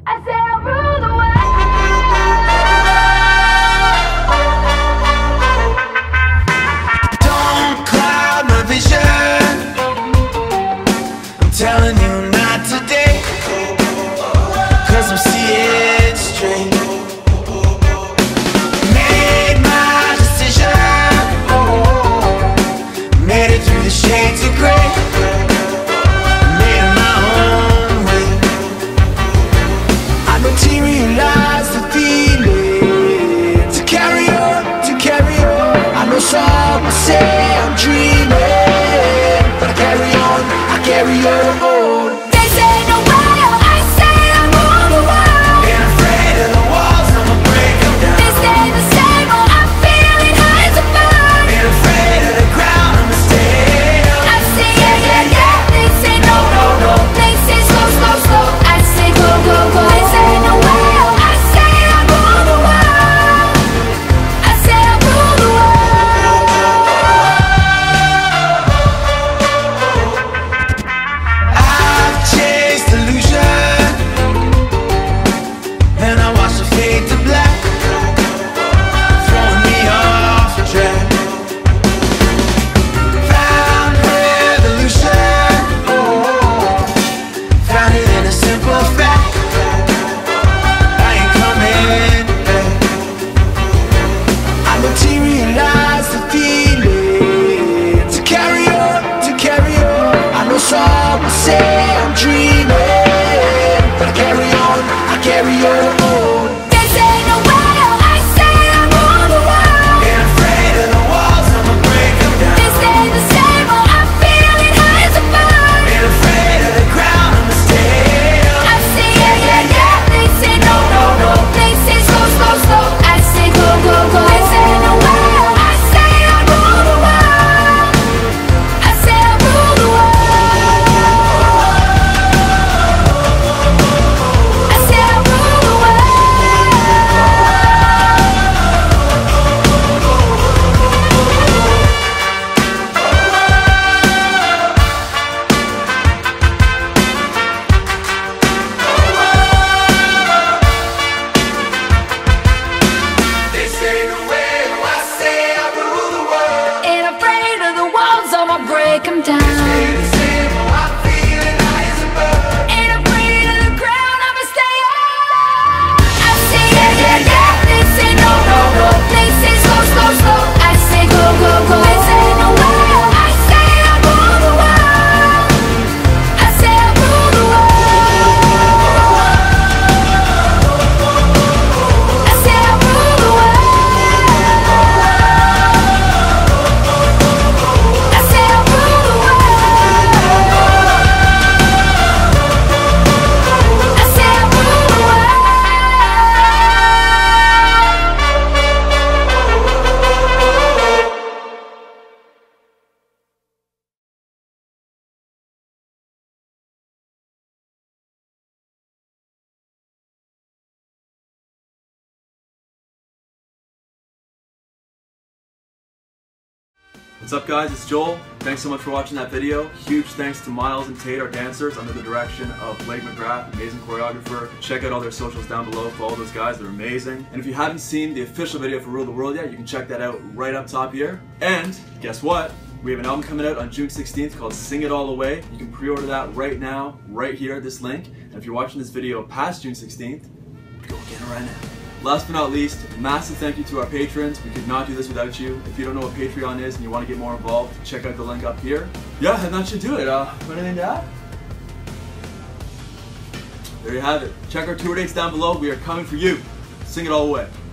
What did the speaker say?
I say I'll rule the world. Don't cloud my vision. I'm telling you not today, 'cause I'm seeing straight. Made my decision. Made it through the shades of gray. Made it my own way. I materialize the feeling to carry on, to carry on. I know some will say I'm dreaming, but I carry on, I carry on. They say no way, I say I'll rule the world. Ain't afraid of the walls, I'ma break them down. They stay the same, oh, I'm feeling high as a bird. Ain't afraid of the ground, I'ma stay up. I say yeah, yeah, yeah. They say no, no, no. They say slow, slow, slow. I say go, go, go. They say no way, I say I'll rule the world. I say I'll rule the world. I've chased illusion, then I watched it fade to black, throwing me off track. Found revolution, found it in a simple fact. I ain't coming back. I materialize the feeling to carry on, to carry on. I know some will say I'm dreaming, but I carry on, I carry on. They say no way, I say I'll rule the world. Ain't afraid of the walls, I'ma break them down. They stay the same, oh, I'm feeling high as a bird. Ain't afraid of the ground, I'ma stay up. I say yeah, yeah, yeah. They say no, no, no. They say slow, slow, slow. I say go, go, go. They say no way, I say I'll rule the world. I say I'll rule the world. I say I'll rule the world. They say the way, I say I rule the world. Ain't afraid of the walls, I'ma break them down. Ain't the same, I'm feeling high as a bird. Ain't afraid of the ground, I'ma stay up. I say yeah, yeah, yeah. They say no, no, no. They say slow, slow, slow. I say go, go, go. They say no way, I say I'll rule the world. I say I'll rule the world. I say I'll rule the world. I say I'll rule the world. I say I'll rule the world. What's up guys, it's Joel. Thanks so much for watching that video. Huge thanks to Miles and Tate, our dancers, under the direction of Blake McGrath, amazing choreographer. Check out all their socials down below for all those guys, they're amazing. And if you haven't seen the official video for Rule the World yet, you can check that out right up top here. And guess what? We have an album coming out on June 16th called Sing It All Away. You can pre-order that right now, right here at this link. And if you're watching this video past June 16th, go get it right now. Last but not least, massive thank you to our patrons. We could not do this without you. If you don't know what Patreon is and you want to get more involved, check out the link up here. Yeah, and that should do it. Anything to add? There you have it. Check our tour dates down below. We are coming for you. Sing it all away.